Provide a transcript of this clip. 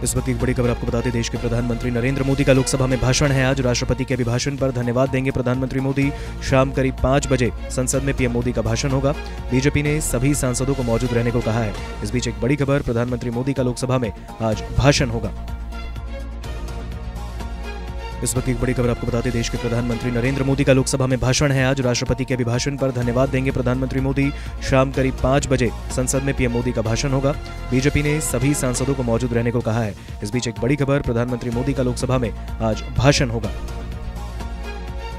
इस वक्त एक बड़ी खबर आपको बताते देश के प्रधानमंत्री नरेंद्र मोदी का लोकसभा में भाषण है आज। राष्ट्रपति के अभिभाषण पर धन्यवाद देंगे प्रधानमंत्री मोदी। शाम करीब 5 बजे संसद में पीएम मोदी का भाषण होगा। बीजेपी ने सभी सांसदों को मौजूद रहने को कहा है। इस बीच एक बड़ी खबर, प्रधानमंत्री मोदी का लोकसभा में आज भाषण होगा। इस वक्त एक बड़ी खबर आपको बताते देश के प्रधानमंत्री नरेंद्र मोदी का लोकसभा में भाषण है आज। राष्ट्रपति के अभिभाषण पर धन्यवाद देंगे प्रधानमंत्री मोदी। शाम करीब 5 बजे संसद में पीएम मोदी का भाषण होगा। बीजेपी ने सभी सांसदों को मौजूद रहने को कहा है। इस बीच एक बड़ी खबर, प्रधानमंत्री मोदी का लोकसभा में आज भाषण होगा।